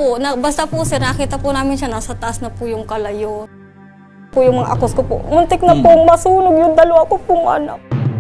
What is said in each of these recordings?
po, basta po sir, nakita po namin siya, nasa taas na po yung kalayo. Po yung mga akos ko po, muntik na pong masunog yung dalawa ko pong anak.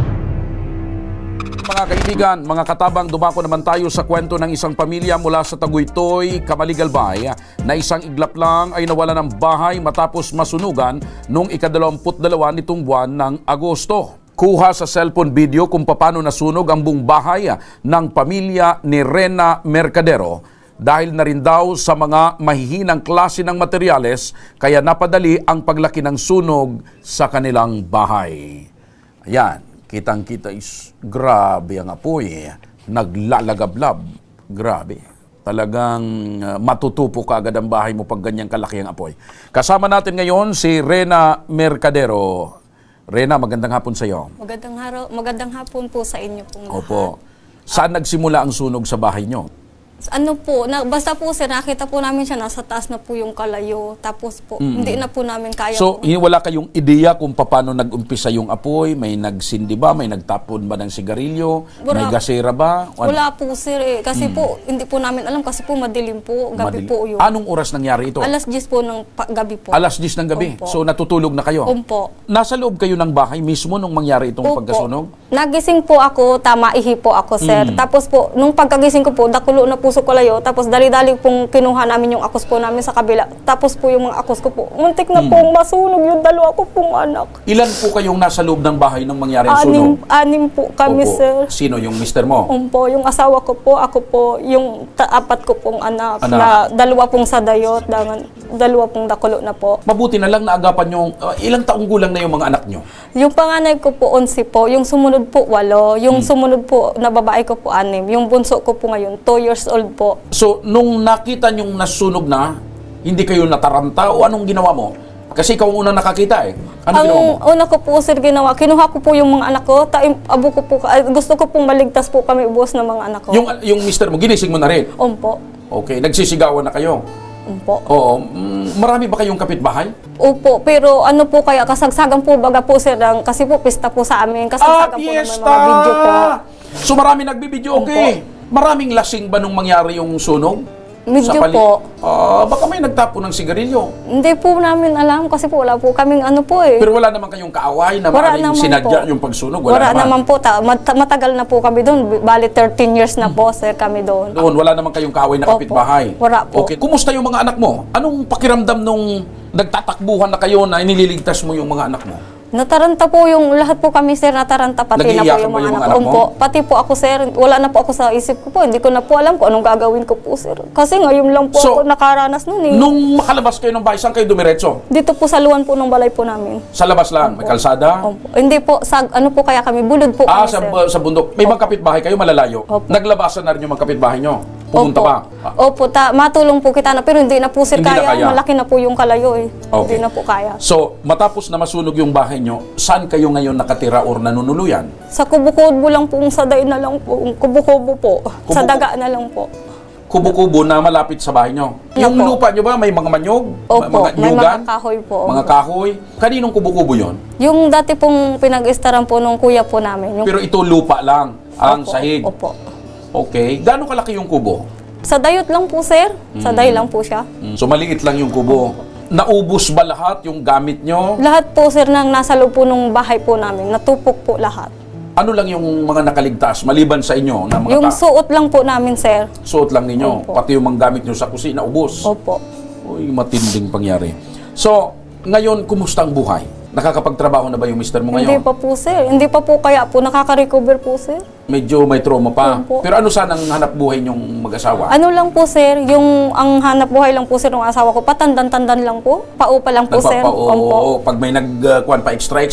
Mga kaibigan, mga katabang, dumako naman tayo sa kwento ng isang pamilya mula sa Taguytoy, Camaligalbay, na isang iglap lang ay nawala ng bahay matapos masunugan noong ika-22 nitong buwan ng Agosto. Kuha sa cellphone video kung paano nasunog ang buong bahay ng pamilya ni Rena Mercadero dahil na rin daw sa mga mahihinang klase ng materyales kaya napadali ang paglaki ng sunog sa kanilang bahay. Ayan. Kitang-kita is grabe ang apoy, naglalagablab, grabe. Talagang matutupo ka agad ang bahay mo pag ganyang kalaki ang apoy. Kasama natin ngayon si Rena Mercadero. Rena, magandang hapon sa iyo. Magandang hapon po sa inyo pong lahat. Opo. Saan nagsimula ang sunog sa bahay nyo? Ano po, basta po sir, nakita po namin siya, nasa taas na po yung kalayo. Tapos po, hindi na po namin kaya. So, wala kayong ideya kung paano nag-umpisa yung apoy? May nagsindi ba? May nagtapon ba ng sigarilyo? May gasera ba? Wala po sir eh. Kasi po, hindi po namin alam kasi po madilim po. Gabi po yun. Anong oras nangyari ito? Alas 10 po ng gabi po. Alas 10 ng gabi? Opo. So, natutulog na kayo? Opo. Nasa loob kayo ng bahay mismo nung mangyari itong pagkasunog? Nagising po ako, maihi po ako sir. Tapos po, nung pagkagising ko po, dakulo na puso ko layo. Tapos dali-dali pong kinuha namin yung akos po namin sa kabila. Tapos po yung mga akos ko po, muntik na pong masunog yung dalawa ko pong anak. Ilan po kayong nasa loob ng bahay nung mangyari ang sunog? Anim po kami, Opo. sir. Sino? Yung mister mo? Opo, yung asawa ko po, ako po, yung apat ko pong anak. Na dalawa pong sa dayot, dalawa pong dakulo na po. Mabuti na lang naagapan nyo, ilang taong gulang na yung mga anak nyo? Yung panganay ko po, 11 po. Yung sumunod po, 8. Yung sumunod po, na babae ko po, 6. Yung bunso ko po ngayon, 2 years old po. So, nung nakita nyong nasunog na, hindi kayo nataranta o anong ginawa mo? Kasi ikaw ang unang nakakita eh. Anong ginawa mo? Ang una ko po, sir, ginawa, kinuha ko po yung mga anak ko, abo ko po, gusto ko pong maligtas po kami ubos ng mga anak ko. Yung mister mo, ginising mo na rin? Opo. Okay, nagsisigawan na kayo? Opo. Oo. Marami ba kayong kapitbahay? Opo, pero ano po kaya, kasagsagan po baga po, sir, kasi po pista po sa amin, kasagsagan po naman mga video po. So marami nagbibideo, okay. Maraming lasing ba nung mangyari yung sunog? Medyo po. Baka may nagtapo ng sigarilyo. Hindi po namin alam kasi po wala po kaming ano po eh. Pero wala naman kayong kaaway na maaaring sinadya yung pagsunog? Wala naman po. Matagal na po kami doon. Bali 13 years na po, sir, kami doon. Doon, wala naman kayong kaaway na kapitbahay? Wala po. Okay. Kumusta yung mga anak mo? Anong pakiramdam nung nagtatakbuhan na kayo na inililigtas mo yung mga anak mo? Nataranta po yung lahat po kami, sir, nataranta pati na po yung mga anak ko. Pati po ako, sir, wala na po ako sa isip ko po. Hindi ko na po alam kung anong gagawin ko po, sir. Kasi ngayon lang po ako nakaranas nun eh. Nung makalabas kayo ng bahay, saan kayo dumiretso? Dito po sa luwan po ng balay po namin. Sa labas lang? May kalsada? Hindi po, ano po kaya kami, bulod po kami, sir. Sa bundok. May mga kapitbahay kayo malalayo? Naglabasan na rin yung mga kapitbahay nyo? Pumunta pa? Opo, matulong po kita na, pero hindi na po, sir, kaya. Malaki na po yung kalayo eh. Okay. Hindi na po kaya. So, matapos na masunog yung bahay nyo, saan kayo ngayon nakatira or nanunuluyan? Sa kubo-kubo lang po, sa dain na lang po. Kubo-kubo po. Sa daga na lang po. Kubo-kubo na malapit sa bahay nyo. Yung lupa nyo ba, may mga manyog? Opo, may mga kahoy po. Mga kahoy? Kaninong kubo-kubo yon? Yung dati pong pinag-istaran po nung kuya po namin. Pero ito lupa lang, ang sahig? Opo. Okay. Gaano kalaki yung kubo? Sa dayot lang po, sir. Sa dayo lang po siya. So maliit lang yung kubo. Naubos ba lahat yung gamit nyo? Lahat po, sir, nang nasa loob po nung bahay po namin. Natupok po lahat. Ano lang yung mga nakaligtas maliban sa inyo? Na mga yung suot lang po namin, sir. Suot lang ninyo? Opo. Pati yung mga gamit nyo sa kusina, ubos? Opo. Uy, matinding pangyari. So, ngayon, kumusta ang buhay? Nakakapagtrabaho na ba yung mister mo ngayon? Hindi pa po, sir. Hindi pa po kaya po nakaka-recover po, sir. Medyo may trauma pa. Opo. Pero ano sana ang hanap buhay niyong mag-asawa? Ano lang po, sir, ang hanap buhay lang po, sir, ng asawa ko, patandan-tandan lang po. Paupa lang po, sir. Oo, pag may nagkuhan pa extra.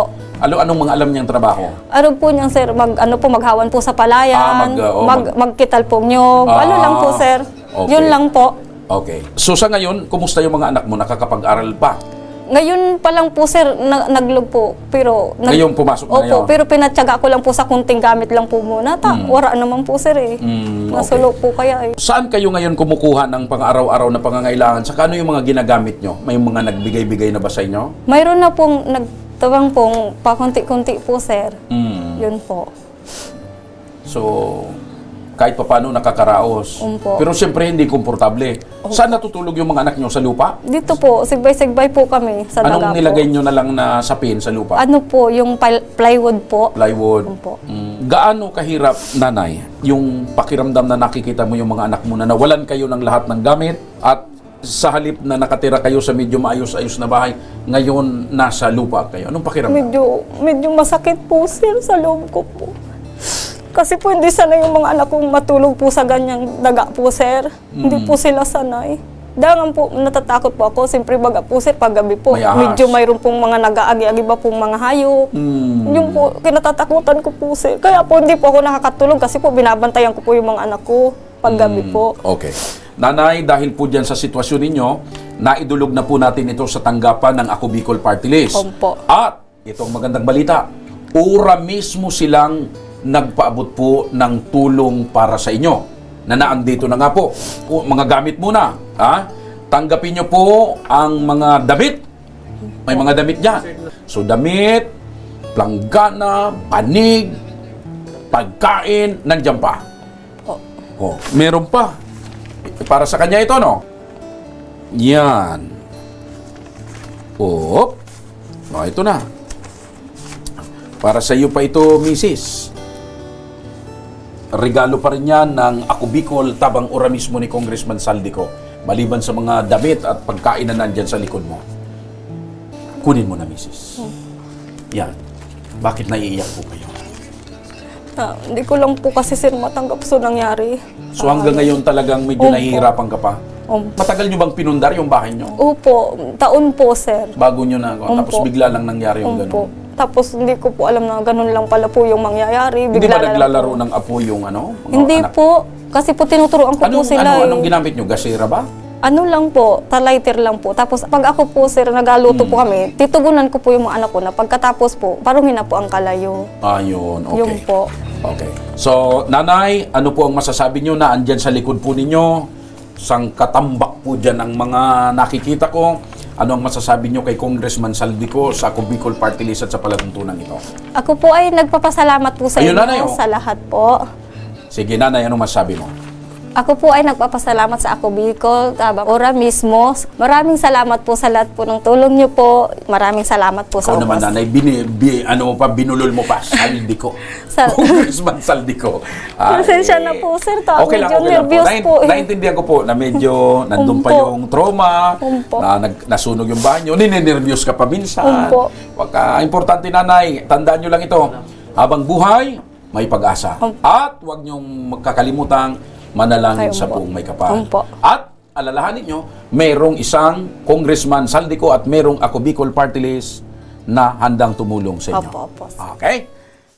Anong mga alam niyang trabaho? Ano po niyang, sir, maghawan po sa palayan, magkital po nyog. Ano lang po, sir. Okay. Yun lang po. Okay. So sa ngayon, kumusta yung mga anak mo? Nakakapag-aral pa? Ngayon pa lang po, sir, naglog po. Pero, ngayon pumasok na ngayon? Opo, pero pinatsaga ko lang po sa kunting gamit lang po muna. Wala naman po, sir eh. Nasulo po kaya eh. Saan kayo ngayon kumukuha ng pang-araw-araw na pangangailangan? Saka ano yung mga ginagamit nyo? May mga nagbigay-bigay na ba sa inyo? Mayroon na pong nagtawang pong pakunti-kunti po, sir. Yun po. So, kahit papaano nakakaraos. Opo. Pero siyempre hindi komportable. Saan natutulog yung mga anak nyo? Sa lupa? Dito po, sigbay-sigbay po kami sa daga Anong po. nilagay nyo na lang na sapin sa lupa? Ano po, yung plywood po. Plywood. Opo. Gaano kahirap, nanay, yung pakiramdam na nakikita mo yung mga anak mo na nawalan kayo ng lahat ng gamit at sa halip na nakatira kayo sa medyo maayos-ayos na bahay, ngayon nasa lupa kayo? Anong pakiramdam? Medyo masakit po, sir, sa loob ko po. Kasi po hindi sanay yung mga anak kong matulog po sa ganyang daga po, sir. Hindi po sila sanay. Dangan po, natatakot po ako. Siyempre baga po, sir, paggabi po. May ahas. Medyo mayroon pong mga nag-aagi-agi ba pong mga hayop. Yung po, kinatatakutan ko po, sir. Kaya po hindi po ako nakakatulog kasi po binabantayan ko po yung mga anak ko paggabi po. Okay. Nanay, dahil po dyan sa sitwasyon ninyo, naidulog na po natin ito sa tanggapan ng Ako Bicol Party List. Opo. At itong magandang balita, ura mismo silang nagpaabot po ng tulong para sa inyo. Na naandito na nga po. Mga gamit muna. Ha? Tanggapin nyo po ang mga damit. May mga damit dyan. So damit, planggana, panig, pagkain, nandiyan pa. Oh, meron pa. Para sa kanya ito, no? Yan. Oh, ito na. Para sa iyo pa ito, Mrs. Regalo pa rin yan ng Ako Bicol, tabang ora mismo ni Congressman Saldico. Maliban sa mga damit at pagkain na nandyan sa likod mo. Kunin mo na, Mrs. Yan. Bakit naiiyak po kayo? Hindi ko lang po kasi, sir, matanggap so nangyari. So hanggang ngayon talagang medyo Opo. nahihirapan ka pa? Opo. Matagal nyo bang pinundar yung bahay nyo? Opo, taon po, sir. Bago nyo na, tapos Opo. bigla lang nangyari yung Opo. gano'n. Tapos hindi ko po alam na ganun lang pala po yung mangyayari. Hindi Bigla ba na lang naglalaro po. ng apo yung ano? Mga Hindi anak? po. Kasi po tinuturuan ko po sila. Anong ginamit nyo? Gasera ba? Ano lang po, lighter lang po. Tapos pag ako po, sir, nagaluto po kami, titugunan ko po yung mga anak ko na pagkatapos po, paruhin na po ang kalayo. Ayun, okay. Yung po. Okay. So, nanay, ano po ang masasabi nyo na andyan sa likod po ninyo? Sang katambak po dyan ang mga nakikita ko. Ano ang masasabi nyo kay Congressman Saldico sa Ako Bicol Party List at sa palatuntunan ito? Ako po ay nagpapasalamat po sa Ayun, inyo, nanay, oh. sa lahat po. Sige, nanay, anong masasabi mo? Ako po ay nagpapasalamat sa Ako Bicol, tabang ora mismo. Maraming salamat po sa lahat po ng tulong niyo po. Maraming salamat po sa Ikaw naman, oras. nanay, binulol mo pa, Saldico. Sa- Congressman Saldico. Pasensya na po, sir. Okay lang, Medyo okay lang po. nervyos po. Naintindihan ko po na medyo nandun pa Opo. yung trauma, Opo. na nasunog yung banyo, ninenervyos ka pa minsan. Opo. Importante, nanay, tandaan nyo lang ito. Habang buhay, may pag-asa. Opo. At huwag nyong magkakalimutang manalangin Ay, sa opo. buong may kapal. Opo. At alalahanin nyo, mayroong isang Congressman Saldico at mayroong Ako Bicol Party List na handang tumulong sa inyo. Opo, opo. Okay?